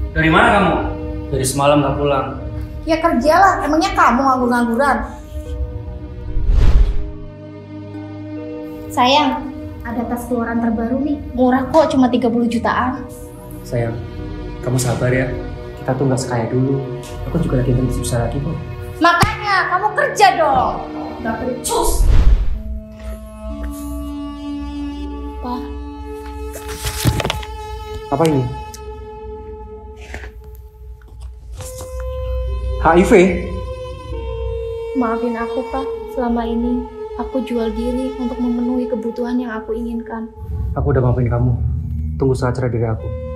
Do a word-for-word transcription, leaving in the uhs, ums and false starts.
Dari mana kamu? Dari semalam gak pulang. Ya kerjalah, emangnya kamu nganggur-ngangguran? Sayang, ada tas keluaran terbaru nih. Murah kok, cuma tiga puluh jutaan. Sayang, kamu sabar ya. Kita tuh gak sekaya dulu. Aku juga lagi lebih susah lagi kok. Makanya kamu kerja dong. Gak becus. Pak. Apa ini? H I V? Maafin aku, Pak. Selama ini aku jual diri untuk memenuhi kebutuhan yang aku inginkan. Aku udah maafin kamu. Tunggu saat cerai dari aku.